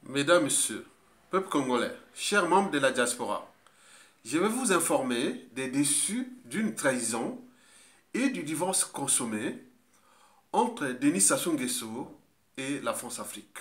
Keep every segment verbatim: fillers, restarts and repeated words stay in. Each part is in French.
Mesdames, Messieurs, peuple congolais, chers membres de la diaspora, je vais vous informer des déçus d'une trahison et du divorce consommé entre Denis Sassou Nguesso et la France-Afrique.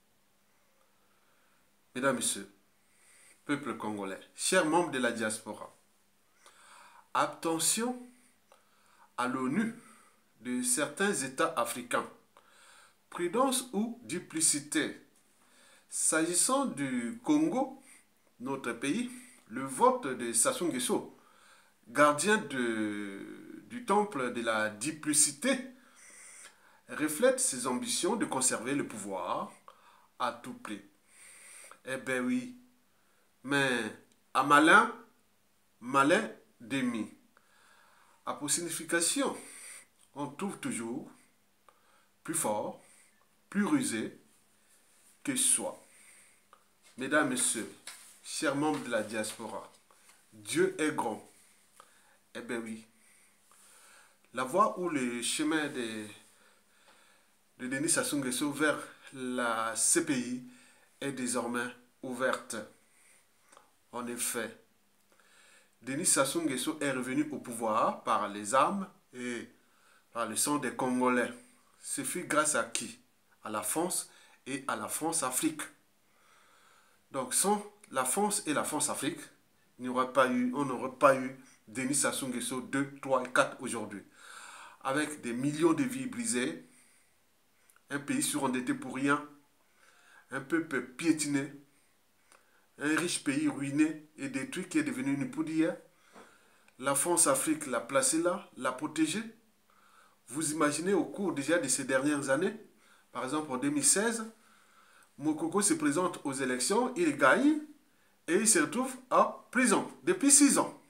Mesdames, Messieurs, peuple congolais, chers membres de la diaspora, attention à l'ONU de certains États africains. Prudence ou duplicité. S'agissant du Congo, notre pays, le vote de Sassou Nguesso, gardien de, du temple de la duplicité, reflète ses ambitions de conserver le pouvoir à tout prix. Eh bien oui, mais à malin, malin demi. À pour signification, on trouve toujours plus fort, plus rusé que soi. Mesdames, Messieurs, chers membres de la diaspora, Dieu est grand. Eh bien oui, la voie ou le chemin de, de Denis Sassou Nguesso vers la C P I est désormais ouverte. En effet, Denis Sassou Nguesso est revenu au pouvoir par les armes et par le sang des Congolais. Ce fut grâce à qui? À la France et à la France-Afrique. Donc sans la France et la France-Afrique, il n'y aurait pas eu, on n'aurait pas eu Denis Sassou Nguesso deux, trois et quatre aujourd'hui. Avec des millions de vies brisées, un pays surendetté pour rien, un peuple piétiné, un riche pays ruiné et détruit qui est devenu une poudrière. La France-Afrique l'a placé là, l'a protégé. Vous imaginez au cours déjà de ces dernières années, par exemple en deux mille seize, Mokoko se présente aux élections, il gagne et il se retrouve en prison depuis six ans.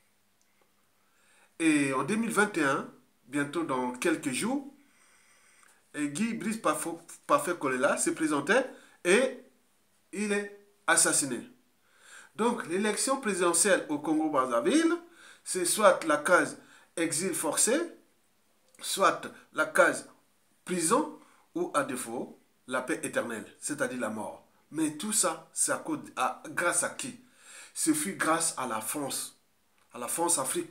Et en deux mille vingt et un, bientôt dans quelques jours, Guy Brice Parfait Kolela se présentait et il est assassiné. Donc l'élection présidentielle au Congo-Brazzaville, c'est soit la case exil forcé, soit la case prison ou à défaut la paix éternelle, c'est-à-dire la mort. Mais tout ça, c'est à cause, à, grâce à qui? Ce fut grâce à la France, à la France-Afrique.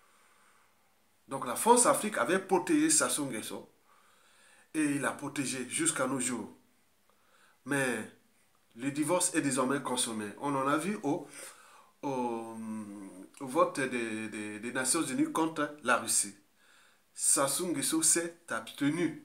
Donc la France-Afrique avait protégé Sassou Nguesso et il l'a protégé jusqu'à nos jours. Mais le divorce est désormais consommé. On en a vu au, au, au vote des, des, des Nations Unies contre la Russie. Sassou Nguesso s'est abstenu.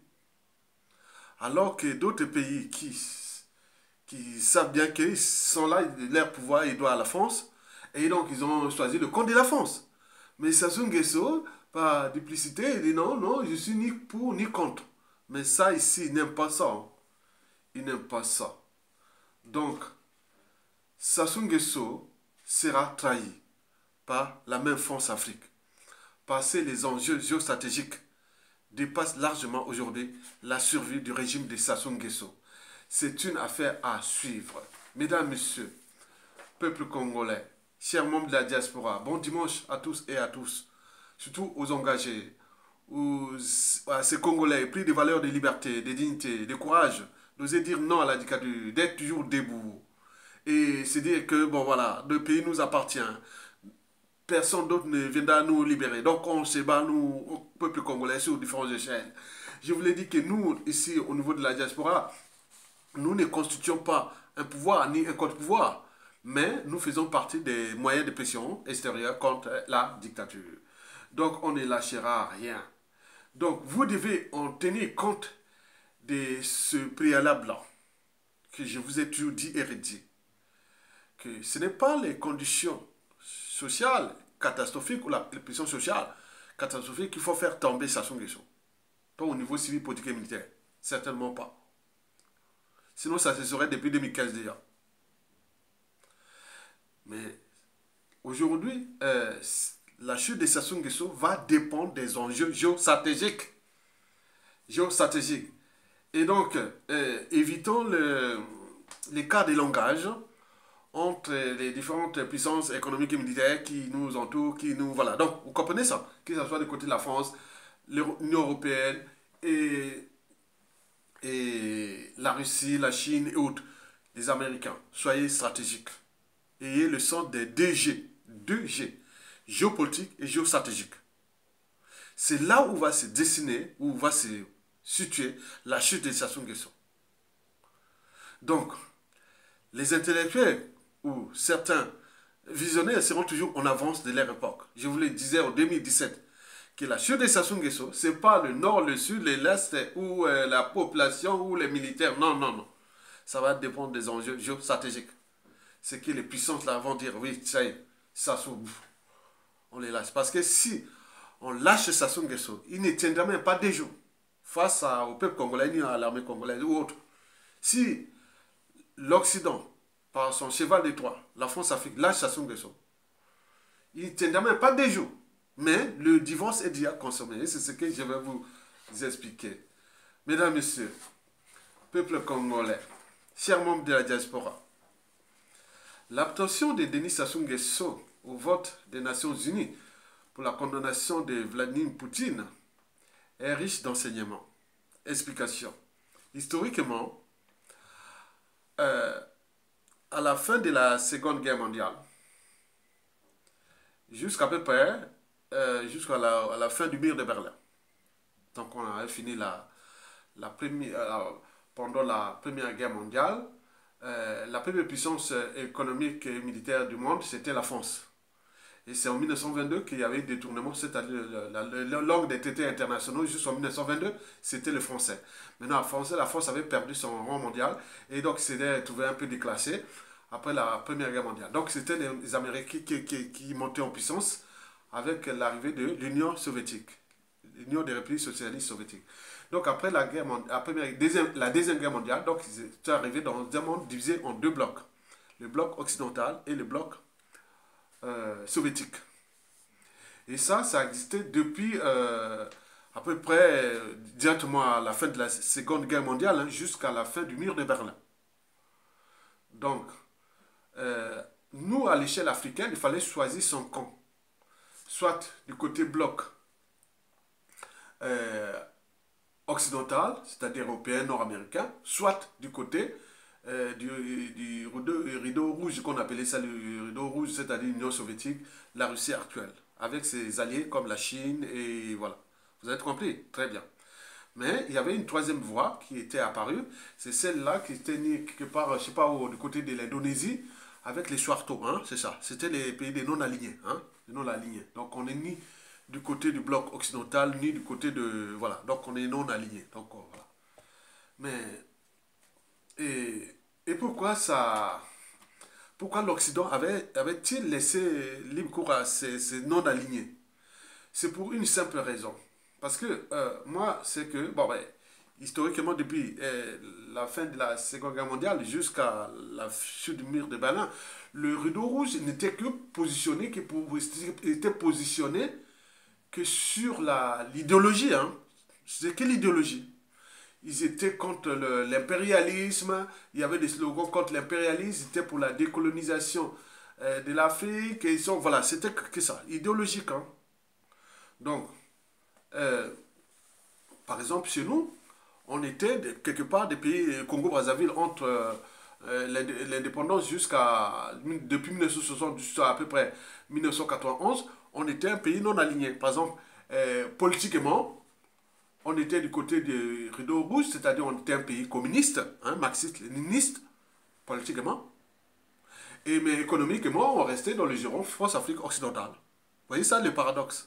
Alors que d'autres pays qui, qui savent bien qu'ils sont là, leur pouvoir il doit à la France, et donc ils ont choisi le compte de la France. Mais Sassou Nguesso, par duplicité, il dit non, non, je suis ni pour ni contre. Mais ça ici, il n'aime pas ça. Hein. Il n'aime pas ça. Donc, Sassou Nguesso sera trahi par la même France-Afrique. Parce que les enjeux géostratégiques dépasse largement aujourd'hui la survie du régime de Sassou Nguesso. C'est une affaire à suivre. Mesdames, Messieurs, peuple congolais, chers membres de la diaspora, bon dimanche à tous et à tous, surtout aux engagés, aux, à ces Congolais pris des valeurs de liberté, de dignité, de courage, d'oser dire non à la dictature, d'être toujours debout et se dire que, bon voilà, le pays nous appartient. Personne d'autre ne viendra nous libérer. Donc on se bat, nous, au peuple congolais, sur différentes échelles. Je vous l'ai dit que nous, ici, au niveau de la diaspora, nous ne constituons pas un pouvoir ni un contre-pouvoir, mais nous faisons partie des moyens de pression extérieurs contre la dictature. Donc on ne lâchera rien. Donc vous devez en tenir compte de ce préalable-là, que je vous ai toujours dit et redit, que ce n'est pas les conditions sociale catastrophique ou la pression sociale catastrophique qu'il faut faire tomber Sassou Nguesso. Pas au niveau civil, politique et militaire. Certainement pas. Sinon, ça se serait depuis deux mille quinze déjà. Mais aujourd'hui, euh, la chute de Sassou Nguesso va dépendre des enjeux géostratégiques. Géostratégiques. Et donc, euh, évitons le, les cas de langage entre les différentes puissances économiques et militaires qui nous entourent, qui nous... Voilà, donc vous comprenez ça, que ce soit du côté de la France, l'Union européenne et, et la Russie, la Chine et autres, les Américains, soyez stratégiques. Ayez le sens des deux G. deux G. Géopolitique et géostratégique. C'est là où va se dessiner, où va se situer la chute de Sassou Nguesso. Donc, les intellectuels ou certains visionnaires seront toujours en avance de leur époque. Je vous le disais en deux mille dix-sept que la chute de Sassou Nguesso, ce n'est pas le nord, le sud, l'est ou euh, la population ou les militaires. Non, non, non. Ça va dépendre des enjeux géostratégiques. C'est que les puissances là vont dire oui, ça y est, Sassou, on les lâche. Parce que si on lâche Sassou Nguesso, il ne tiendra même pas des jours face à, au peuple congolais ni à l'armée congolaise ou autre. Si l'Occident, par son cheval de Troie, la France-Afrique, lâche Sassou Nguesso, il ne tiendra même pas des jours. Mais le divorce est déjà consommé. C'est ce que je vais vous expliquer. Mesdames, Messieurs, peuple congolais, chers membres de la diaspora, l'abstention de Denis Sassou Nguesso au vote des Nations Unies pour la condamnation de Vladimir Poutine est riche d'enseignements. Explication. Historiquement, euh, à la fin de la Seconde Guerre mondiale, jusqu'à peu près, euh, jusqu'à la, à la fin du mur de Berlin, donc on a fini la, la première, euh, pendant la Première Guerre mondiale, euh, la première puissance économique et militaire du monde, c'était la France. Et c'est en mille neuf cent vingt-deux qu'il y avait eu des détournements, c'est-à-dire la, la, la langue des traités internationaux jusqu'en mille neuf cent vingt-deux, c'était le français. Maintenant, la France, la France avait perdu son rang mondial et donc s'était trouvé un peu déclassé après la Première Guerre mondiale. Donc c'était les, les Américains qui, qui, qui montaient en puissance avec l'arrivée de l'Union soviétique, l'Union des républiques socialistes soviétiques. Donc après la, guerre, la, première, deuxième, la deuxième guerre mondiale, donc ils étaient arrivés dans un monde divisé en deux blocs, le bloc occidental et le bloc euh, soviétique. Et ça, ça existait depuis euh, à peu près euh, directement à la fin de la Seconde Guerre mondiale hein, jusqu'à la fin du mur de Berlin. Donc, euh, nous, à l'échelle africaine, il fallait choisir son camp. Soit du côté bloc euh, occidental, c'est-à-dire européen, nord-américain, soit du côté euh, du, du rideau, rideau rouge, qu'on appelait ça le rideau rouge, c'est-à-dire l'Union soviétique, la Russie actuelle, avec ses alliés comme la Chine, et voilà. Vous avez compris? Très bien. Mais il y avait une troisième voie qui était apparue, c'est celle-là qui était née quelque part, je ne sais pas où, du côté de l'Indonésie, avec les Suharto, hein, c'est ça. C'était les pays des non-alignés, hein, des non-alignés. Donc on est ni du côté du bloc occidental, ni du côté de... Voilà, donc on est non-alignés. Donc voilà. Mais... Et, et pourquoi ça... Pourquoi l'Occident avait, avait-il laissé libre cours à ces, ces non-alignés? C'est pour une simple raison. Parce que euh, moi, c'est que, bon, ben, historiquement, depuis euh, la fin de la Seconde Guerre mondiale jusqu'à la chute du mur de Berlin, le rideau rouge n'était que positionné, que pour, était positionné que sur l'idéologie. Hein. C'est quelle idéologie? Ils étaient contre l'impérialisme, il y avait des slogans contre l'impérialisme, c'était pour la décolonisation euh, de l'Afrique, et ils sont, voilà, c'était que, que ça, idéologique. Hein. Donc, euh, par exemple, chez nous, on était de, quelque part des pays Congo-Brazzaville entre euh, l'indépendance jusqu'à depuis mille neuf cent soixante jusqu'à à peu près mille neuf cent quatre-vingt-onze, on était un pays non aligné. Par exemple, euh, politiquement, on était du côté du rideau rouge, c'est-à-dire on était un pays communiste, hein, marxiste-léniniste, politiquement. Et mais économiquement, on restait dans le giron France-Afrique occidentale. Vous voyez ça, le paradoxe.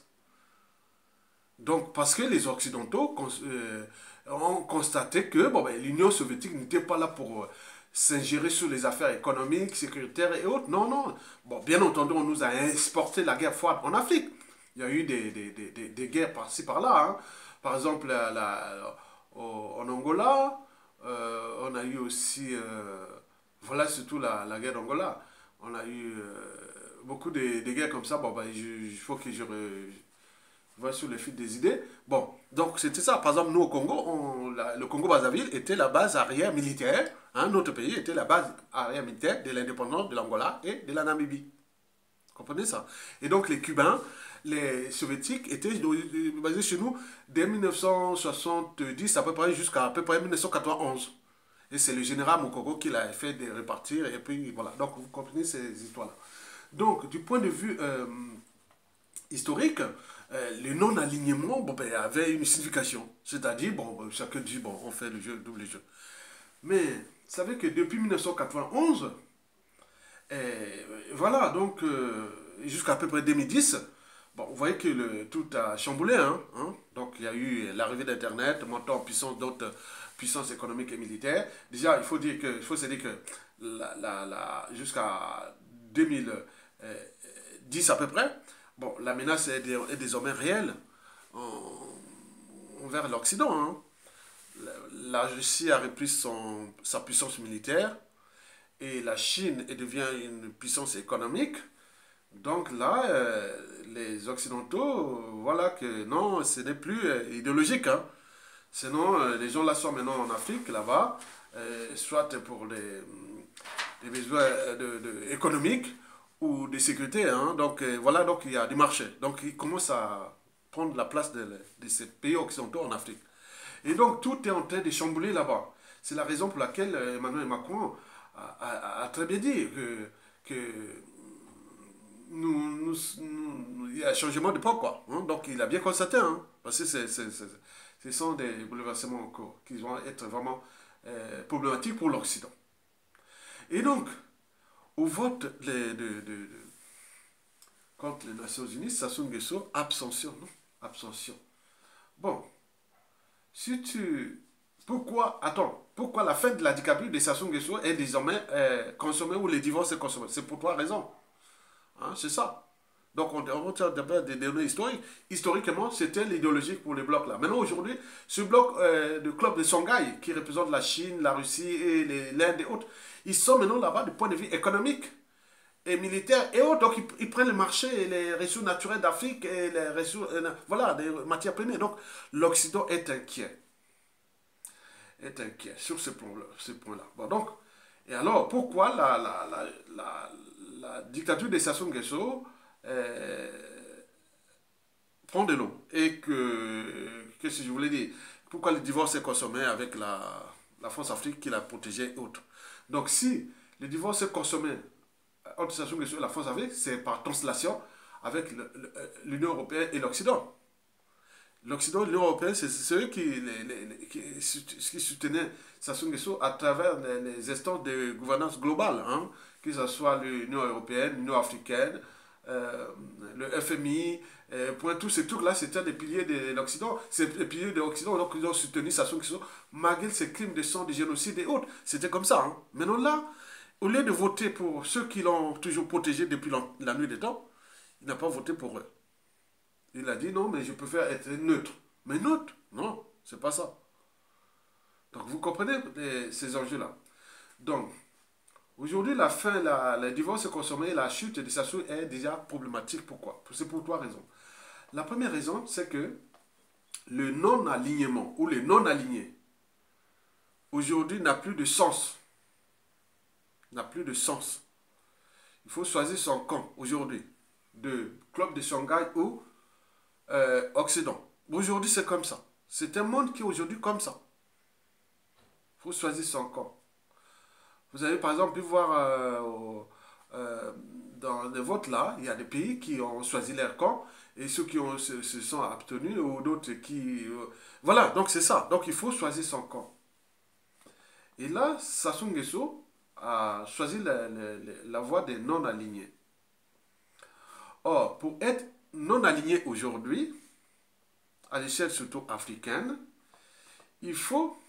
Donc, parce que les Occidentaux euh, ont constaté que bon, ben, l'Union soviétique n'était pas là pour euh, s'ingérer sur les affaires économiques, sécuritaires et autres. Non, non. Bon, bien entendu, on nous a exporté la guerre froide en Afrique. Il y a eu des, des, des, des, des guerres par-ci, par-là. Hein. Par exemple, la, la, au, en Angola, euh, on a eu aussi, euh, voilà surtout la, la guerre d'Angola. On a eu euh, beaucoup de, de guerres comme ça. Bon, ben, il faut que je... Re, sur le fil des idées. Bon, donc c'était ça. Par exemple, nous au Congo, on, la, le Congo-Brazzaville était la base arrière militaire. Hein, notre pays était la base arrière militaire de l'indépendance de l'Angola et de la Namibie. Vous comprenez ça? Et donc les Cubains, les Soviétiques étaient basés chez nous dès mille neuf cent soixante-dix à peu près jusqu'à à peu près mille neuf cent quatre-vingt-onze. Et c'est le général Mokoko qui l'a fait de repartir. Et puis voilà. Donc vous comprenez ces histoires-là. Donc du point de vue euh, historique, euh, le non-alignement bon, ben, avait une signification. C'est-à-dire, bon, chacun dit, bon, on fait le jeu, double jeu. Mais vous savez que depuis mille neuf cent quatre-vingt-onze, et voilà, donc euh, jusqu'à peu près deux mille dix, bon, vous voyez que le, tout a chamboulé. Hein, hein. Donc il y a eu l'arrivée d'Internet, montant en puissance d'autres puissances économiques et militaires. Déjà, il faut, dire que, il faut se dire que la, la, la, jusqu'à deux mille dix à peu près, bon, la menace est, est désormais réelle en, envers l'Occident. Hein. La, la Russie a repris son, sa puissance militaire et la Chine devient une puissance économique. Donc là, euh, les Occidentaux, euh, voilà que non, ce n'est plus euh, idéologique. Hein. Sinon, euh, les gens là sont maintenant en Afrique, là-bas, euh, soit pour des, des besoins de, de, économiques ou de sécurité. Hein. Donc euh, voilà, donc il y a du marché. Donc ils commencent à prendre la place de, de ces pays occidentaux en Afrique. Et donc tout est en train de chambouler là-bas. C'est la raison pour laquelle Emmanuel Macron a, a, a très bien dit que, que nous, nous, nous, il y a un changement d'époque, quoi. Hein? Donc il a bien constaté, hein? Parce que c'est, c'est, c'est, ce sont des bouleversements qui vont être vraiment euh, problématiques pour l'Occident. Et donc, au vote de, de, de, de, contre les Nations Unies, Sassou Nguesso, abstention, non? Abstention. Bon, si tu... Pourquoi, attends, pourquoi la fin de la dictature de Sassou Nguesso est désormais euh, consommée ou le divorce est consommé? C'est pour trois raisons. Hein, c'est ça. Donc, on retient d'abord des données historiques. Historiquement, c'était l'idéologique pour les blocs là. Maintenant, aujourd'hui, ce bloc euh, de club de Shanghai, qui représente la Chine, la Russie et l'Inde et autres, ils sont maintenant là-bas du point de vue économique et militaire et autres. Donc, ils, ils prennent le marché et les ressources naturelles d'Afrique et les ressources, euh, voilà, des matières premières. Donc, l'Occident est inquiet. Est inquiet sur ce point-là. Ce point bon, donc, et alors, pourquoi la, la, la, la, la dictature de Sassou Nguesso euh, prend de l'eau? Et que, qu'est-ce que je voulais dire? Pourquoi le divorce est consommé avec la, la France-Afrique qui l'a protégé et autres? Donc, si le divorce est consommé entre Sassou Nguesso et la France-Afrique, c'est par translation avec l'Union européenne et l'Occident. L'Occident et l'Union européenne, c'est ceux qui, les, les, qui, qui soutenaient Sassou Nguesso à travers les, les instances de gouvernance globale, hein, que ce soit l'Union européenne, l'Union africaine, euh, le F M I, euh, point, tous ces trucs-là, c'était des piliers de l'Occident. C'est les piliers de l'Occident, donc ils ont soutenu Sassou Nguesso malgré ces crimes de sang, de génocide et autres. C'était comme ça. Hein. Maintenant là, au lieu de voter pour ceux qui l'ont toujours protégé depuis la nuit des temps, il n'a pas voté pour eux. Il a dit non, mais je préfère être neutre. Mais neutre? Non, c'est pas ça. Donc vous comprenez les, ces enjeux-là. Donc, aujourd'hui, la fin, la, le divorce consommé, la chute de Sassou est déjà problématique. Pourquoi? C'est pour trois raisons. La première raison, c'est que le non-alignement ou le non-aligné, aujourd'hui, n'a plus de sens. N'a plus de sens. Il faut choisir son camp aujourd'hui, de club de Shanghai ou Euh, Occident. Aujourd'hui, c'est comme ça. C'est un monde qui est aujourd'hui comme ça. Il faut choisir son camp. Vous avez par exemple pu voir euh, euh, dans les votes là, il y a des pays qui ont choisi leur camp et ceux qui ont, se, se sont abstenus ou d'autres qui... Euh, voilà, donc c'est ça. Donc il faut choisir son camp. Et là, Sassou Nguesso a choisi la, la, la voie des non-alignés. Or, pour être non aligné aujourd'hui, à l'échelle surtout africaine, il faut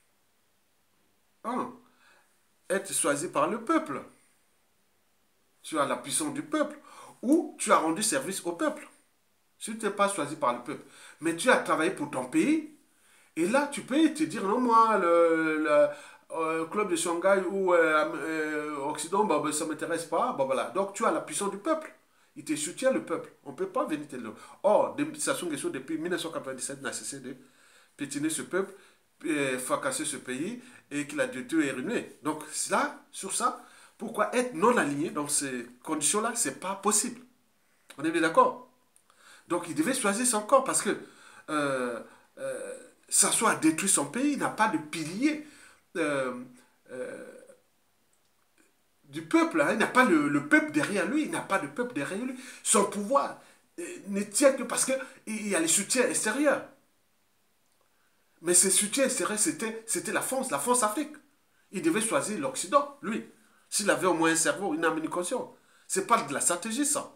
un, être choisi par le peuple. Tu as la puissance du peuple ou tu as rendu service au peuple. Si tu n'es pas choisi par le peuple, mais tu as travaillé pour ton pays, et là tu peux te dire non, moi, le, le euh, club de Shanghai ou euh, euh, Occident, bah, bah, ça ne m'intéresse pas. Bah, voilà. Donc tu as la puissance du peuple. Il te soutient le peuple. On ne peut pas venir te le... Or, Sassou Nguesso, depuis mille neuf cent quatre-vingt-dix-sept, n'a cessé de piétiner ce peuple, euh, fracasser ce pays, et qu'il a détruit et ruiné. Donc là, sur ça, pourquoi être non aligné dans ces conditions-là, ce n'est pas possible. On est bien d'accord? Donc il devait choisir son camp, parce que euh, euh, Sassou a détruit son pays, il n'a pas de pilier euh, euh, du peuple, hein. Il n'a pas le, le peuple derrière lui, il n'a pas de peuple derrière lui. Son pouvoir euh, ne tient que parce qu'il y a les soutiens extérieurs. Mais ces soutiens extérieurs, c'était c'était la France, la France-Afrique. Il devait choisir l'Occident, lui. S'il avait au moins un cerveau, une âme, une conscience. C'est pas de la stratégie, ça.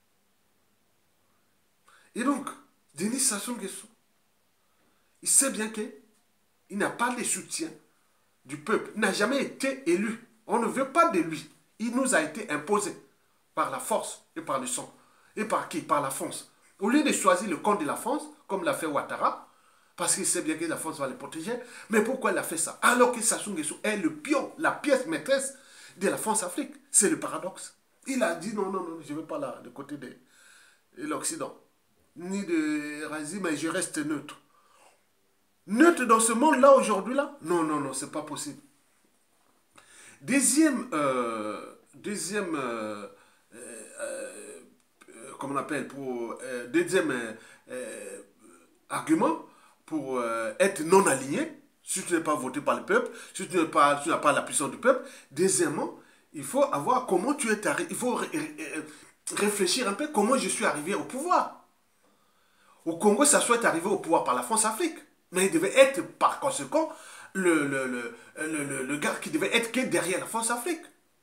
Et donc, Denis Sassou Nguesso, il sait bien qu'il n'a pas les soutiens du peuple. Il n'a jamais été élu. On ne veut pas de lui. Il nous a été imposé par la force et par le sang. Et par qui? Par la France. Au lieu de choisir le camp de la France, comme l'a fait Ouattara, parce qu'il sait bien que la France va le protéger, mais pourquoi il a fait ça? Alors que Sassou Nguesso est le pion, la pièce maîtresse de la France-Afrique. C'est le paradoxe. Il a dit non, non, non, je ne veux pas là, de côté de l'Occident. Ni de Razi, mais je reste neutre. Neutre dans ce monde-là, aujourd'hui-là? Non, non, non, c'est pas possible. Deuxième, euh, deuxième, euh, euh, euh, comment on appelle, pour, euh, deuxième euh, euh, argument pour euh, être non aligné, si tu n'es pas voté par le peuple, si tu n'as pas, tu n'as pas la puissance du peuple. Deuxièmement, il faut avoir comment tu es arrivé, il faut ré ré réfléchir un peu comment je suis arrivé au pouvoir. Au Congo, ça soit arrivé au pouvoir par la France-Afrique. Mais il devait être, par conséquent, le, le, le, le, le, le gars qui devait être que derrière la France-Afrique.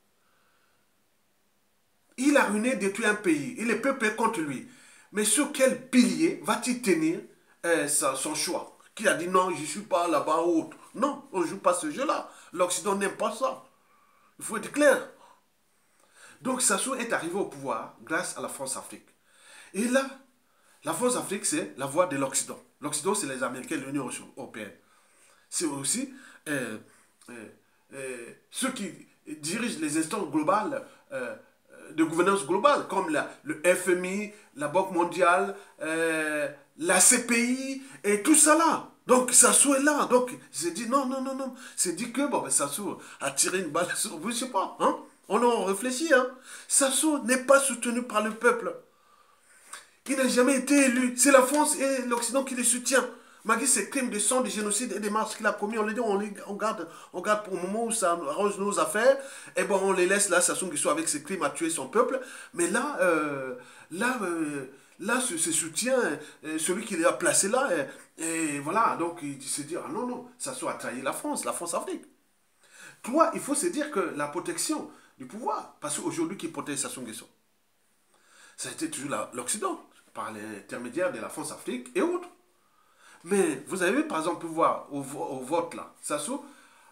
Il a ruiné, détruit un pays. Et le peuple est contre lui. Mais sur quel pilier va-t-il tenir euh, son choix? Qui a dit non, je ne suis pas là-bas ou autre. Non, on ne joue pas ce jeu-là. L'Occident n'aime pas ça. Il faut être clair. Donc Sassou est arrivé au pouvoir grâce à la France-Afrique. Et là, la France-Afrique, c'est la voie de l'Occident. L'Occident, c'est les Américains et l'Union européenne. C'est aussi euh, euh, euh, ceux qui dirigent les instances globales euh, de gouvernance globale, comme la, le F M I, la Banque mondiale, euh, la C P I, et tout ça là. Donc Sassou est là. Donc j'ai dit non, non, non, non. C'est dit que bon, ben, Sassou a tiré une balle sur vous, je sais pas. Hein? On en réfléchit. Hein? Sassou n'est pas soutenu par le peuple. Il n'a jamais été élu. C'est la France et l'Occident qui les soutient. Malgré ces crimes de sang, de génocide et des marches qu'il a commis, on les dit, on, les, on, garde, on garde pour le moment où ça arrange nos affaires. Et bon, on les laisse là, Sassou Nguesso avec ses crimes à tuer son peuple. Mais là, euh, là, euh, là, ce, ce soutien, euh, celui qui l'a placé là, et, et voilà, donc il se dit, ah non, non, Sassou a trahi la France, la France-Afrique. Toi, il faut se dire que la protection du pouvoir, parce qu'aujourd'hui, qui protège Sassou Nguesso? Ça a été toujours l'Occident, par l'intermédiaire de la France-Afrique et autres. Mais vous avez par exemple pu voir au, au vote là, Sassou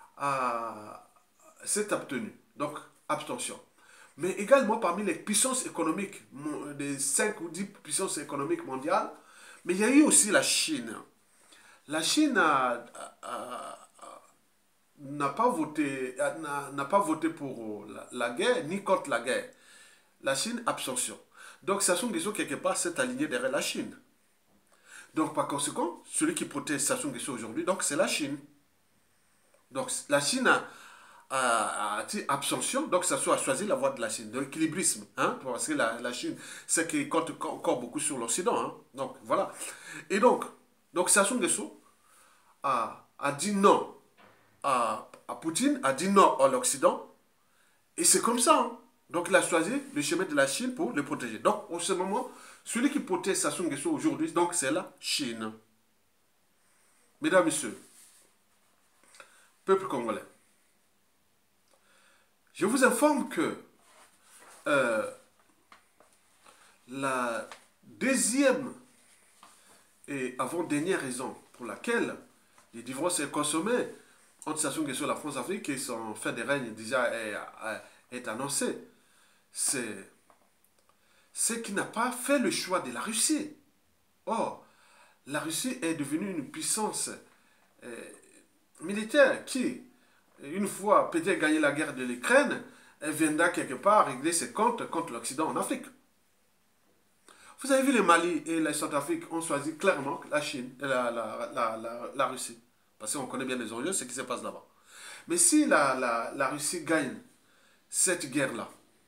s'est abstenu, donc abstention. Mais également parmi les puissances économiques, des cinq ou dix puissances économiques mondiales, mais il y a eu aussi la Chine. La Chine n'a pas voté, n'a pas voté pour la, la guerre, ni contre la guerre. La Chine, abstention. Donc Sassou Nguesso, quelque part, s'est aligné derrière la Chine. Donc par conséquent, celui qui protège Sassou Nguesso aujourd'hui, donc c'est la Chine. Donc la Chine a, a, a dit abstention, donc Sassou a choisi la voie de la Chine, de l'équilibrisme. Hein, parce que la, la Chine, c'est qui compte encore beaucoup sur l'Occident. Hein, donc voilà. Et donc, donc Sassou Nguesso a, a dit non à, à Poutine, a dit non à l'Occident. Et c'est comme ça. Hein. Donc il a choisi le chemin de la Chine pour le protéger. Donc en ce moment, celui qui protège Sassou Nguesso aujourd'hui, donc c'est la Chine. Mesdames, Messieurs, peuple congolais, je vous informe que euh, la deuxième et avant-dernière raison pour laquelle les divorces est consommé entre Sassou Nguesso et la France-Afrique et son fin de règne déjà est, est annoncé, c'est c'est qu'il n'a pas fait le choix de la Russie. Or, la Russie est devenue une puissance euh, militaire qui, une fois peut-être gagné la guerre de l'Ukraine, viendra quelque part régler ses comptes contre l'Occident en Afrique. Vous avez vu, le Mali et la Centrafrique ont choisi clairement la Chine, la, la, la, la, la Russie. Parce qu'on connaît bien les enjeux, ce qui se passe là-bas. Mais si la, la, la Russie gagne cette guerre-là,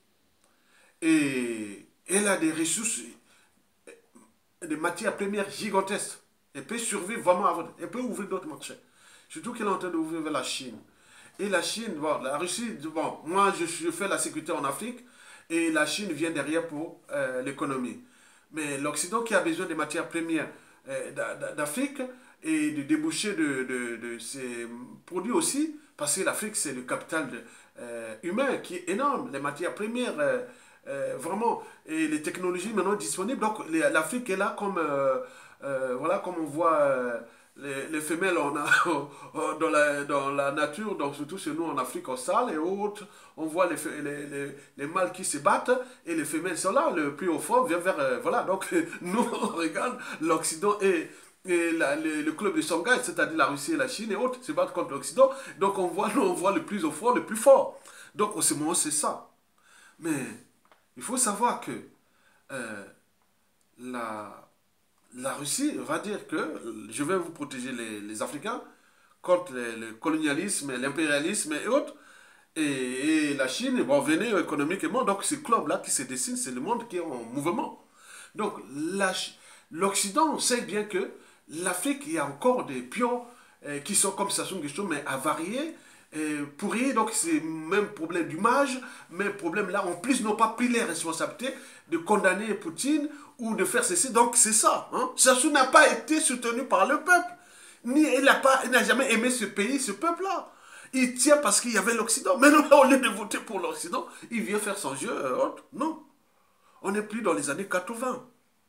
et elle a des ressources, des matières premières gigantesques, elle peut survivre vraiment avant, elle peut ouvrir d'autres marchés. Surtout qu'elle est en train d'ouvrir vers la Chine. Et la Chine, bon, la Russie, bon, moi je, je fais la sécurité en Afrique et la Chine vient derrière pour euh, l'économie. Mais l'Occident qui a besoin des matières premières euh, d'Afrique et de déboucher de, de, de ces produits aussi, parce que l'Afrique c'est le capital de, euh, humain qui est énorme, les matières premières, euh, euh, vraiment, et les technologies maintenant disponibles. Donc l'Afrique est là comme, euh, euh, voilà, comme on voit. Euh, les, les femelles on a, dans, la, dans la nature, donc surtout chez nous en Afrique australe et autres, on voit les, les, les, les mâles qui se battent et les femelles sont là, le plus haut fort vient vers... Euh, voilà, donc nous on regarde l'Occident et, et la, le, le club de Shanghai, c'est-à-dire la Russie et la Chine et autres, se battent contre l'Occident. Donc on voit, nous on voit le plus au fort, le plus fort. Donc en ce moment c'est ça. Mais il faut savoir que euh, la... La Russie va dire que je vais vous protéger les, les Africains contre le, le colonialisme, l'impérialisme et autres. Et, et la Chine, bon, venez économiquement. Donc ce club-là qui se dessine, c'est le monde qui est en mouvement. Donc l'Occident sait bien que l'Afrique, il y a encore des pions euh, qui sont comme Sassou Nguesso, mais avariés, euh, pourris. Donc c'est même problème d'image, même problème là. En plus, ils n'ont pas pris les responsabilités de condamner Poutine ou de faire ceci. Donc c'est ça. Hein? Sassou n'a pas été soutenu par le peuple. Ni, il n'a jamais aimé ce pays, ce peuple-là. Il tient parce qu'il y avait l'Occident. Mais non, au lieu de voter pour l'Occident, il vient faire son jeu. Euh, non. On n'est plus dans les années quatre-vingt.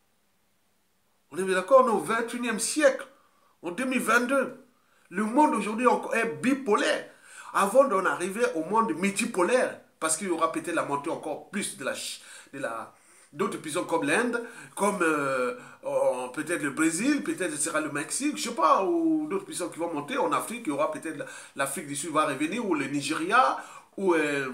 On est d'accord, on est au vingt et unième siècle. En deux mille vingt-deux. Le monde aujourd'hui est bipolaire. Avant d'en arriver au monde multipolaire, parce qu'il y aura peut-être la montée encore plus de la... De la d'autres puissants comme l'Inde, comme euh, peut-être le Brésil, peut-être ce sera le Mexique, je ne sais pas, ou d'autres puissants qui vont monter. En Afrique, il y aura peut-être l'Afrique du Sud va revenir, ou le Nigeria, ou, euh,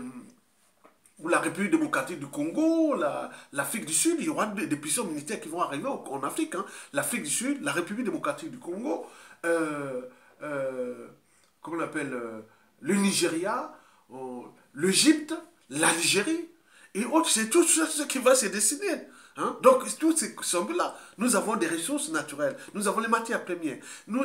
ou la République démocratique du Congo, l'Afrique la, du Sud. Il y aura des, des puissants militaires qui vont arriver en, en Afrique. Hein. L'Afrique du Sud, la République démocratique du Congo, euh, euh, comment on appelle, euh, le Nigeria, euh, l'Égypte, l'Algérie. Et autres, c'est tout ce qui va se dessiner. Hein? Donc, tous ces symboles-là, nous avons des ressources naturelles, nous avons les matières premières. Nous,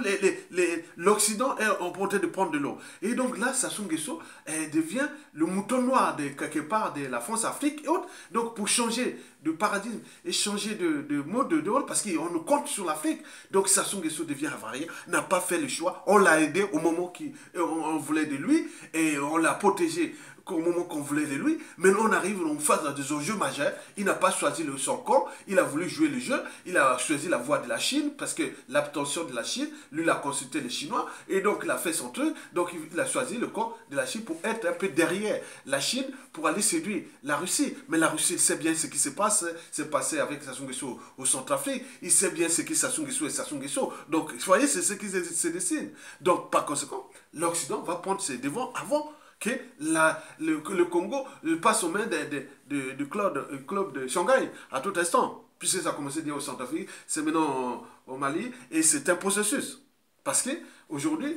l'Occident est en train de prendre de l'eau. Et donc là, Sassou Nguesso devient le mouton noir de quelque part de la France-Afrique et autres. Donc, pour changer de paradigme et changer de, de mode de rôle, parce qu'on nous compte sur l'Afrique. Donc, Sassou Nguesso devient avarié, n'a pas fait le choix. On l'a aidé au moment qu'on on voulait de lui et on l'a protégé au moment qu'on voulait de lui. Maintenant, on arrive en face à des enjeux majeurs. Il n'a pas choisi le son camp, il a voulu jouer le jeu, il a choisi la voie de la Chine, parce que l'abstention de la Chine, lui, il a consulté les Chinois, et donc il a fait son truc, donc il a choisi le camp de la Chine pour être un peu derrière la Chine, pour aller séduire la Russie. Mais la Russie sait bien ce qui se passe, c'est passé avec Sassou Nguesso au Centrafrique, il sait bien ce qui est Sassou Nguesso et Sassou Nguesso. Donc, vous voyez, c'est ce qui se, se dessine. Donc, par conséquent, l'Occident va prendre ses devants avant que la, le, le Congo passe aux mains du club, club de Shanghai à tout instant. Puisque ça a commencé déjà au Centrafrique, c'est maintenant au Mali, et c'est un processus. Parce qu'aujourd'hui,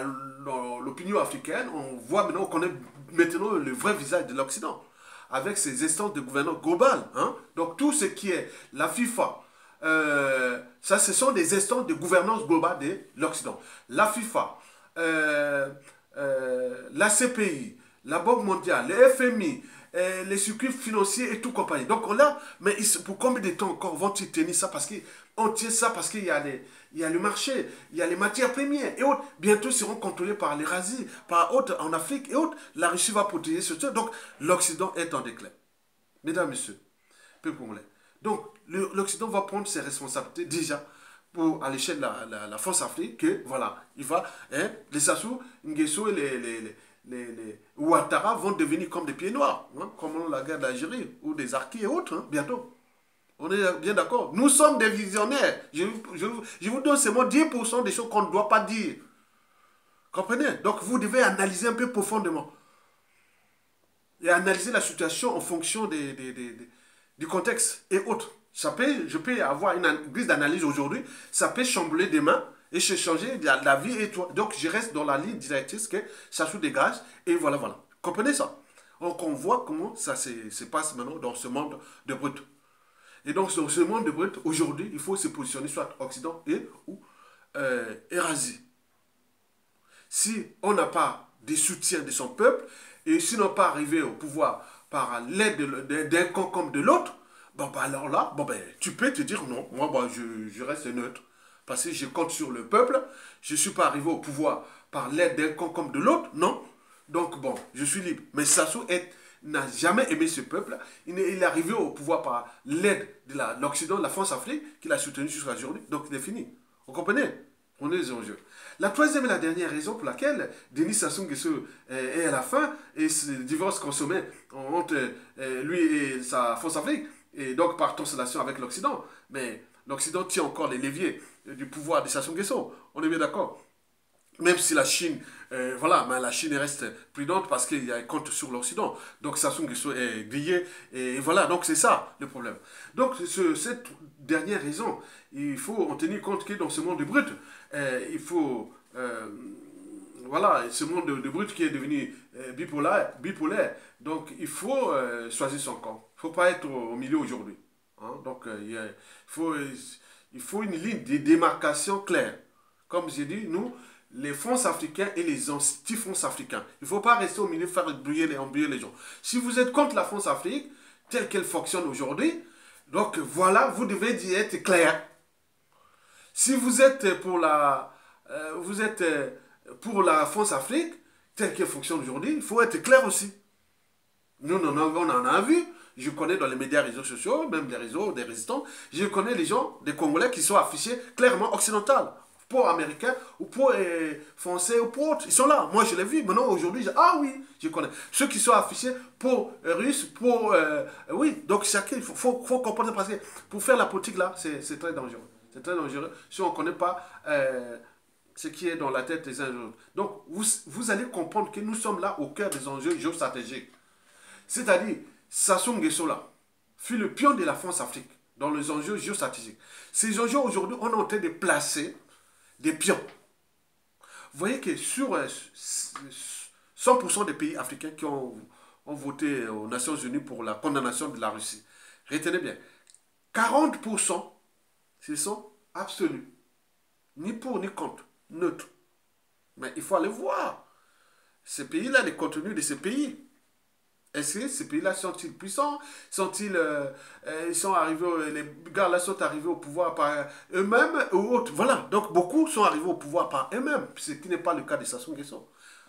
dans l'opinion africaine, on voit maintenant, on connaît maintenant le vrai visage de l'Occident, avec ces instances de gouvernance globales. Hein? Donc tout ce qui est la FIFA, euh, ça ce sont des instances de gouvernance globale de l'Occident. La FIFA, euh, Euh, la C P I, la Banque mondiale, le F M I, euh, les circuits financiers et tout compagnie. Donc là, mais ils, pour combien de temps encore vont-ils tenir ça? Parce qu'on tient ça parce qu'il y a les, il y a le marché, il y a les matières premières et autres. Bientôt seront contrôlés par les l'Eurasie, par autres en Afrique et autres. La Russie va protéger ce truc. Donc l'Occident est en déclin. Mesdames, Messieurs, peu congolais. Donc l'Occident va prendre ses responsabilités déjà pour, à l'échelle de la, la, la France-Afrique, que voilà, il va, hein, les Sassou Nguesso et les, les, les, les, les Ouattara vont devenir comme des pieds noirs, hein, comme la guerre d'Algérie, ou des Arquis et autres, hein, bientôt. On est bien d'accord. Nous sommes des visionnaires. Je, je, je vous donne seulement dix pour cent des choses qu'on ne doit pas dire. Comprenez? Donc vous devez analyser un peu profondément. Et analyser la situation en fonction des, des, des, des, du contexte et autres. Ça peut, je peux avoir une grille d'analyse aujourd'hui, ça peut chambouler demain et changer la, la vie et toi. Donc je reste dans la ligne directrice que ça se dégage et voilà, voilà. Comprenez ça? Donc on voit comment ça se, se passe maintenant dans ce monde de brut. Et donc dans ce monde de brut, aujourd'hui, il faut se positionner soit Occident et ou euh, Eurasie. Si on n'a pas des soutiens de son peuple, et s'ils n'ont pas arrivé au pouvoir par l'aide d'un camp comme de l'autre, bon, bah alors là, bon, ben, tu peux te dire non, moi bah, je, je reste neutre. Parce que je compte sur le peuple, je ne suis pas arrivé au pouvoir par l'aide d'un camp comme de l'autre, non. Donc bon, je suis libre. Mais Sassou n'a jamais aimé ce peuple. Il est, il est arrivé au pouvoir par l'aide de l'Occident, de la France-Afrique, qu'il a soutenu jusqu'à aujourd'hui. Donc il est fini. Vous comprenez? On est les enjeux. La troisième et la dernière raison pour laquelle Denis Sassou Nguesso est à la fin et ce divorce consommé entre lui et sa France-Afrique, et donc par constellation avec l'Occident. Mais l'Occident tient encore les leviers du pouvoir de Sassou Nguesso. On est bien d'accord? Même si la Chine, euh, voilà, mais la Chine reste prudente parce qu'il y a un compte sur l'Occident. Donc Sassou Nguesso est grillé. Et voilà, donc c'est ça le problème. Donc ce, cette dernière raison, il faut en tenir compte que dans ce monde de brut, euh, il faut... Euh, voilà, ce monde de, de brut qui est devenu euh, bipolaire, bipolaire. Donc il faut euh, choisir son camp. Il ne faut pas être au, au milieu aujourd'hui. Hein? Donc euh, il, y a, il, faut, il faut une ligne de démarcation claire. Comme j'ai dit, nous, les fonds africains et les anti-fonds africains. Il ne faut pas rester au milieu, faire briller les, embrouiller les gens. Si vous êtes contre la France-Afrique, telle qu'elle fonctionne aujourd'hui, donc voilà, vous devez y être clair. Si vous êtes pour la, euh, vous êtes pour la France-Afrique, telle qu'elle fonctionne aujourd'hui, il faut être clair aussi. Nous, on en a vu. Je connais dans les médias, réseaux sociaux, même les réseaux des résistants, je connais les gens, des Congolais qui sont affichés clairement occidentaux. Pour américains, ou pour euh, français, ou pour autres. Ils sont là. Moi, je l'ai vu. Maintenant, aujourd'hui, ah oui, je connais. Ceux qui sont affichés pour euh, russes, pour... Euh, oui, donc chacun, il faut, faut, faut comprendre, parce que pour faire la politique, là, c'est très dangereux. C'est très dangereux si on ne connaît pas euh, ce qui est dans la tête des uns et des autres. Donc, vous, vous allez comprendre que nous sommes là au cœur des enjeux géostratégiques. C'est-à-dire, Sassou Nguesso, là, fut le pion de la France-Afrique dans les enjeux géostratégiques. Ces enjeux, aujourd'hui, on est en train de placer des pions. Vous voyez que sur cent pour cent des pays africains qui ont, ont voté aux Nations Unies pour la condamnation de la Russie, retenez bien, quarante pour cent, ce sont absolus. Ni pour ni contre, neutre. Mais il faut aller voir. Ces pays-là, les contenus de ces pays. Est-ce que ces pays-là sont-ils puissants? Sont-ils, euh, euh, ils sont arrivés, les gars-là sont arrivés au pouvoir par eux-mêmes ou autres? Voilà, donc beaucoup sont arrivés au pouvoir par eux-mêmes, ce qui n'est pas le cas de Sassou Nguesso.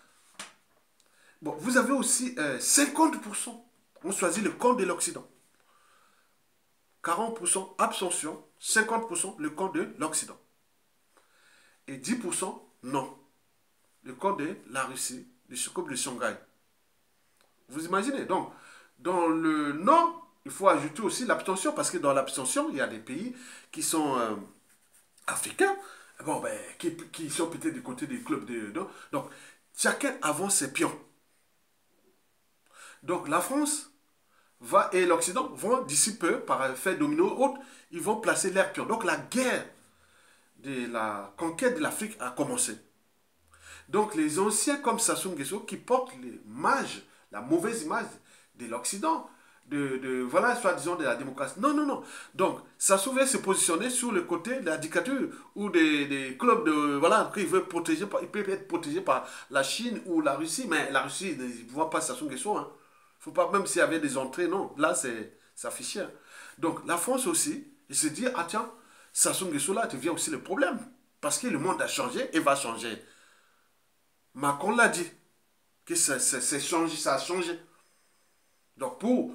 Bon, vous avez aussi euh, cinquante pour cent ont choisi le camp de l'Occident. quarante pour cent abstention, cinquante pour cent le camp de l'Occident. Et dix pour cent non, le camp de la Russie, du Soukoub de Shanghai. Vous imaginez? Donc, dans le non, il faut ajouter aussi l'abstention, parce que dans l'abstention, il y a des pays qui sont euh, africains, bon, ben, qui, qui sont peut-être du côté des clubs de... Non? Donc, chacun avance ses pions. Donc, la France va, et l'Occident vont, d'ici peu, par effet domino autre, ils vont placer leurs pions. Donc, la guerre de la conquête de l'Afrique a commencé. Donc, les anciens comme Sassou Nguesso, qui portent l'image, la mauvaise image de l'Occident, de, de, voilà, soi-disant de la démocratie. Non, non, non. Donc, Sassou veut se positionner sur le côté de la dictature ou des, des clubs de, voilà, qu'il veut protéger, il peut être protégé par la Chine ou la Russie, mais la Russie ne voit pas Sassou Nguesso. Hein. Faut pas, même s'il y avait des entrées, non. Là, c'est affiché. Hein. Donc, la France aussi, il se dit, ah tiens, Sassou Nguesso là, devient aussi le problème. Parce que le monde a changé et va changer. Macron l'a dit, que ça, ça, ça, changé, ça a changé. Donc, pour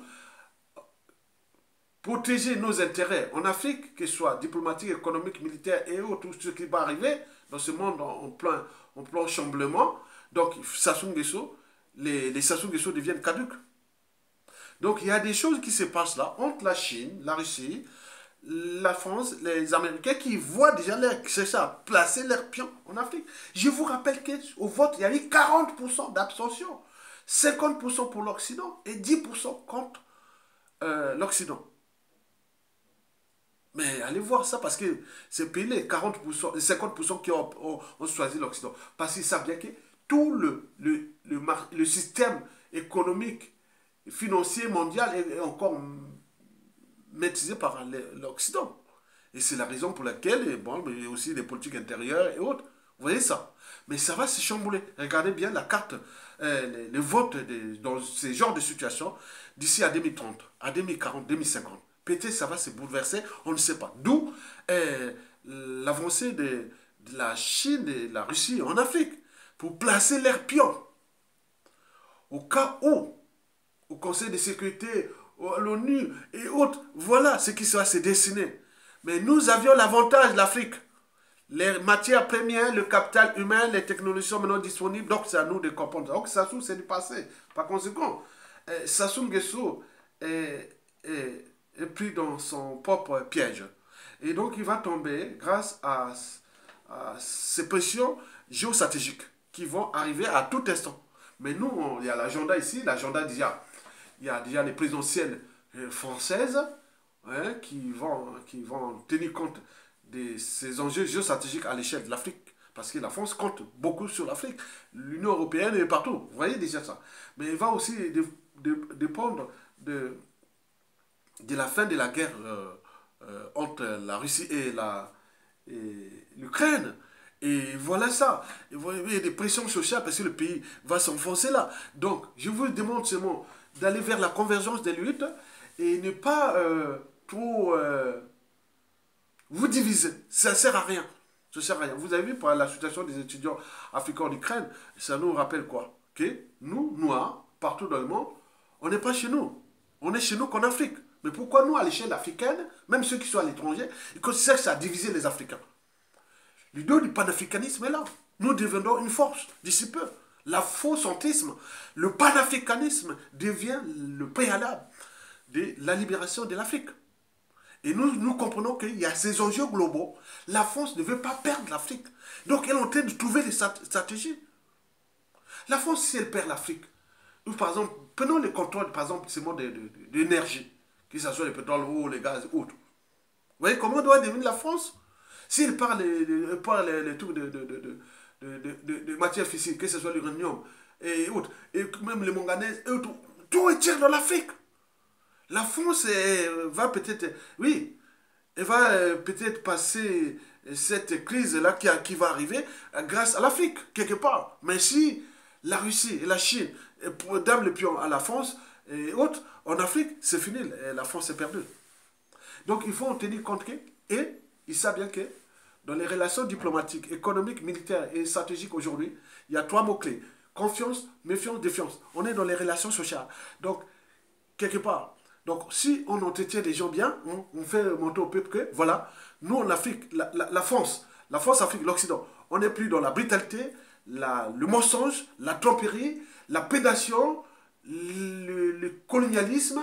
protéger nos intérêts en Afrique, que ce soit diplomatique, économique, militaire et autres, tout ce qui va arriver dans ce monde en, en, plein, en plein chamblement, donc Sassou Nguesso, les, les Sassou Nguesso deviennent caducs. Donc, il y a des choses qui se passent là entre la Chine, la Russie, la France, les Américains qui voient déjà leur, c'est ça, placer leurs pions en Afrique. Je vous rappelle qu'au vote, il y a eu quarante pour cent d'abstention, cinquante pour cent pour l'Occident et dix pour cent contre euh, l'Occident. Mais allez voir ça, parce que ces pays-là, quarante pour cent, cinquante pour cent qui ont, ont, ont choisi l'Occident. Parce qu'ils savent bien que tout le, le, le, le système économique, financier mondial est encore maîtrisé par l'Occident. Et c'est la raison pour laquelle, bon, il y a aussi des politiques intérieures et autres. Vous voyez ça? Mais ça va se chambouler. Regardez bien la carte, euh, les, les votes de- dans ces genres de situations d'ici à deux mille trente, à deux mille quarante, deux mille cinquante. Peut-être ça va se bouleverser, on ne sait pas. D'où euh, l'avancée de, de la Chine et de la Russie en Afrique pour placer leurs pions au cas où, au Conseil de sécurité, à l'ONU et autres, voilà ce qui va se dessiner. Mais nous avions l'avantage, l'Afrique. Les matières premières, le capital humain, les technologies sont maintenant disponibles, donc c'est à nous de comprendre. Donc Sassou, c'est du passé. Par conséquent, euh, Sassou Nguesso est, est, est pris dans son propre piège. Et donc il va tomber grâce à, à ces pressions géostratégiques qui vont arriver à tout instant. Mais nous, on- il y a l'agenda ici, l'agenda déjà, il y a déjà les présidentielles euh, françaises hein, qui, vont, qui vont tenir compte de ces enjeux géostratégiques à l'échelle de l'Afrique. Parce que la France compte beaucoup sur l'Afrique. L'Union européenne est partout. Vous voyez déjà ça. Mais il va aussi dé- dé- dépendre de, de la fin de la guerre euh, euh, entre la Russie et la et l'Ukraine. Et voilà ça. Et vous voyez des pressions sociales parce que le pays va s'enfoncer là. Donc, je vous demande seulement d'aller vers la convergence des luttes et ne pas euh, trop euh, vous diviser. Ça ne sert à rien. Ça sert à rien. Vous avez vu pour la situation des étudiants africains en Ukraine, ça nous rappelle quoi? Que nous, Noirs, partout dans le monde, on n'est pas chez nous. On est chez nous qu'en Afrique. Mais pourquoi nous, à l'échelle africaine, même ceux qui sont à l'étranger, ils considèrent que ça a divisé les Africains? L'idée du panafricanisme est là. Nous devenons une force d'ici peu. La faux-centrisme, le panafricanisme devient le préalable de la libération de l'Afrique. Et nous, nous comprenons qu'il y a ces enjeux globaux. La France ne veut pas perdre l'Afrique. Donc elle est en train de trouver des stratégies. La France, si elle perd l'Afrique, nous, par exemple, prenons le contrôle, par exemple, ces modes d'énergie, que ce soit le pétrole ou les gaz ou autres. Vous voyez comment doit devenir la France? S'il parle les, parle les, les trucs de, de, de, de, de, de, de, de matières physiques, que ce soit l'uranium et autres, et même les manganèses, et autres, tout est tiré dans l'Afrique. La France euh, va peut-être, oui, elle va euh, peut-être passer cette crise-là qui, qui va arriver euh, grâce à l'Afrique, quelque part. Mais si la Russie et la Chine euh, dament le pion à la France et autres, en Afrique, c'est fini, la France est perdue. Donc il faut en tenir compte que, et il sait bien que dans les relations diplomatiques, économiques, militaires et stratégiques aujourd'hui, il y a trois mots-clés. Confiance, méfiance, défiance. On est dans les relations sociales. Donc, quelque part, donc si on entretient les gens bien, on, on fait monter au peuple que, voilà, nous en Afrique, la, la, la France, la France, Afrique, l'Occident, on n'est plus dans la brutalité, la, le mensonge, la tromperie, la prédation, le, le colonialisme,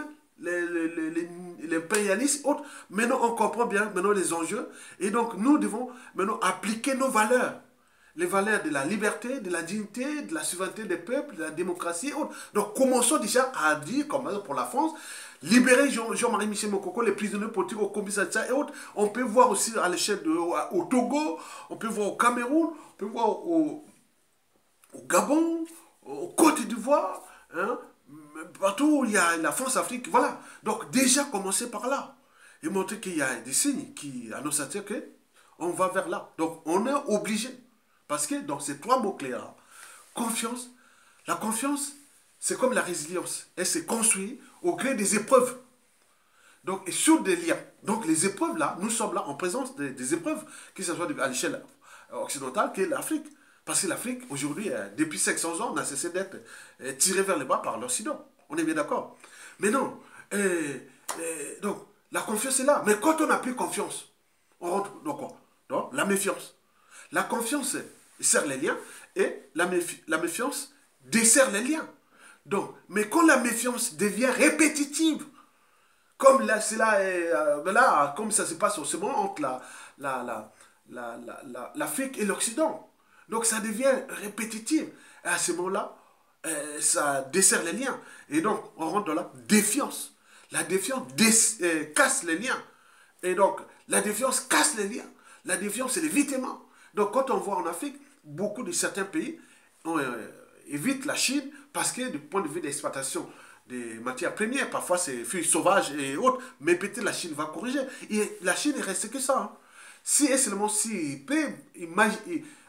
l'impérialisme, autres. Maintenant, on comprend bien maintenant les enjeux. Et donc, nous devons maintenant appliquer nos valeurs. Les valeurs de la liberté, de la dignité, de la souveraineté des peuples, de la démocratie et autres. Donc, commençons déjà à dire, comme pour la France, libérer Jean-Marie Michel Mokoko, les prisonniers politiques au Commissariat et autres. On peut voir aussi à l'échelle au Togo, on peut voir au Cameroun, on peut voir au, au Gabon, au Côte d'Ivoire, hein, partout où il y a la France-Afrique, voilà. Donc déjà commencer par là. Et montrer qu'il y a des signes qui annoncent à dire qu'on va vers là. Donc on est obligé. Parce que dans ces trois mots-clés là, confiance, la confiance, c'est comme la résilience. Elle se construit au gré des épreuves. Donc, et sur des liens. Donc les épreuves là, nous sommes là en présence des, des épreuves, que ce soit à l'échelle occidentale, qu'est l'Afrique. Parce que l'Afrique, aujourd'hui, depuis cinq cents ans, n'a cessé d'être tirée vers le bas par l'Occident. On est bien d'accord. Mais non. Euh, euh, donc, la confiance est là. Mais quand on n'a plus confiance, on rentre dans quoi? Dans la méfiance. La confiance serre les liens et la, méfi la méfiance dessert les liens. Donc, mais quand la méfiance devient répétitive, comme là, c'est là, euh, là, comme ça se passe en ce moment entre la, la, la, la, la, la, l'Afrique et l'Occident. Donc ça devient répétitif. Et à ce moment-là, euh, ça dessert les liens. Et donc, on rentre dans la défiance. La défiance euh, casse les liens. Et donc, la défiance casse les liens. La défiance, c'est l'évitement. Donc, quand on voit en Afrique, beaucoup de certains pays on, euh, évitent la Chine parce que du point de vue d'exploitation des matières premières, parfois c'est fruits sauvages et autres, mais peut-être la Chine va corriger. Et la Chine, il reste que ça. Hein. Si et seulement s'il peut imaginer,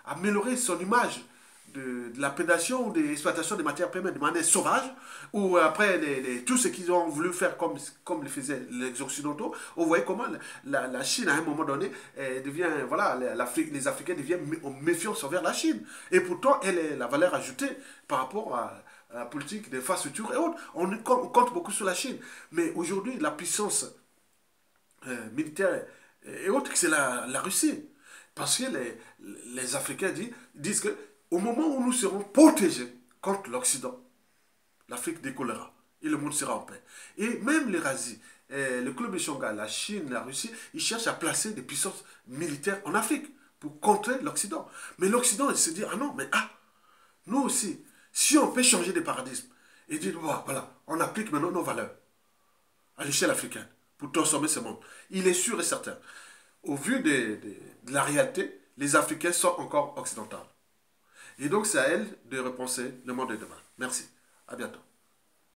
améliorer son image de, de la prédation ou de l'exploitation des matières premières de manière sauvage, ou après les, les, tout ce qu'ils ont voulu faire comme, comme le faisaient les Occidentaux. Vous voyez comment la, la Chine, à un moment donné, devient, voilà, les Africains deviennent méfiants envers la Chine. Et pourtant, elle est la valeur ajoutée par rapport à, à la politique d'infrastructure et autres. On, on compte beaucoup sur la Chine. Mais aujourd'hui, la puissance euh, militaire et autres, c'est la, la Russie. Parce que les, les Africains disent, disent que au moment où nous serons protégés contre l'Occident, l'Afrique décollera et le monde sera en paix. Et même l'Eurasie, eh, le club de Shanghai, la Chine, la Russie, ils cherchent à placer des puissances militaires en Afrique pour contrer l'Occident. Mais l'Occident, il se dit, ah non, mais ah, nous aussi, si on peut changer de paradigme et dire, voilà, on applique maintenant nos valeurs à l'échelle africaine pour transformer ce monde, il est sûr et certain, au vu de, de, de la réalité, les Africains sont encore occidentaux. Et donc, c'est à elle de repenser le monde de demain. Merci. À bientôt.